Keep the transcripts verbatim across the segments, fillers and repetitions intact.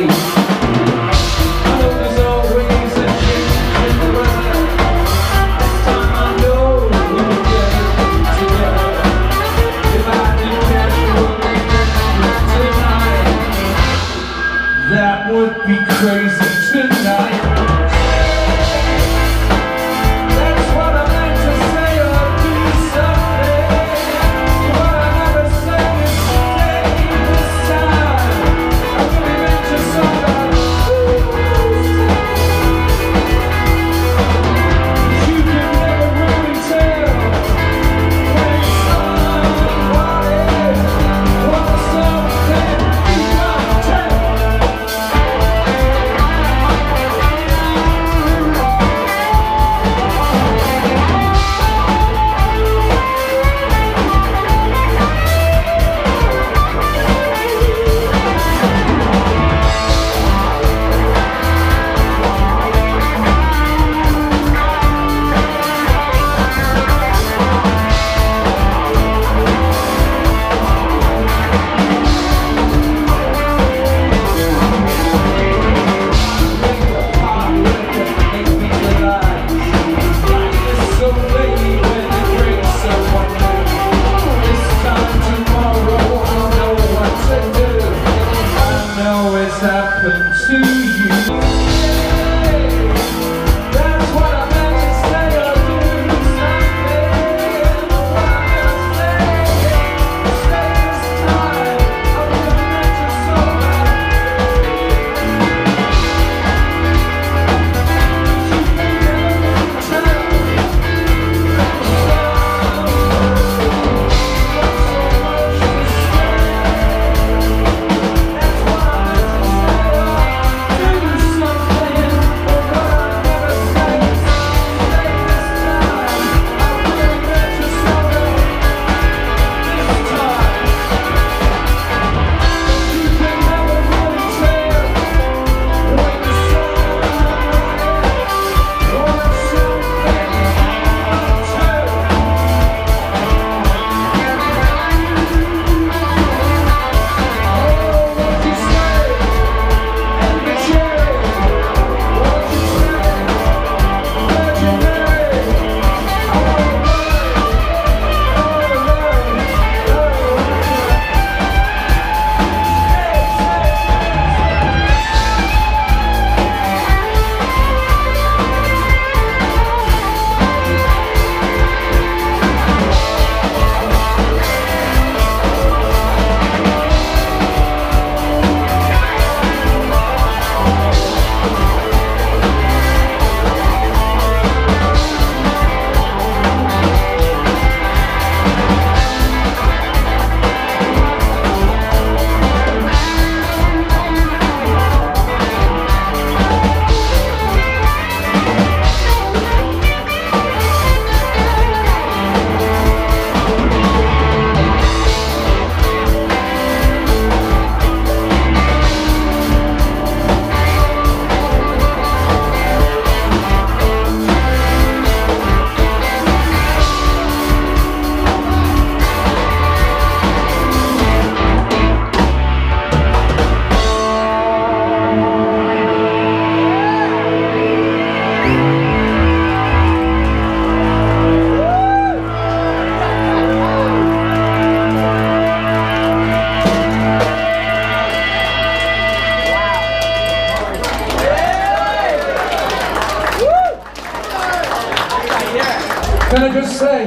Can I just say,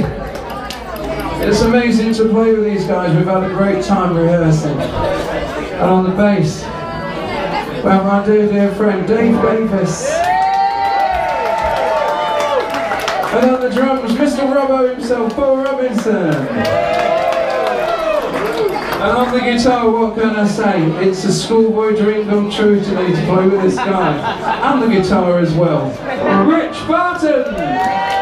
it's amazing to play with these guys. We've had a great time rehearsing. And on the bass, we have my dear, dear friend, Dave Davis. And on the drums, Mister Robbo himself, Paul Robinson. And on the guitar, what can I say? It's a schoolboy dream come true today to play with this guy. And the guitar as well, Rich Barton.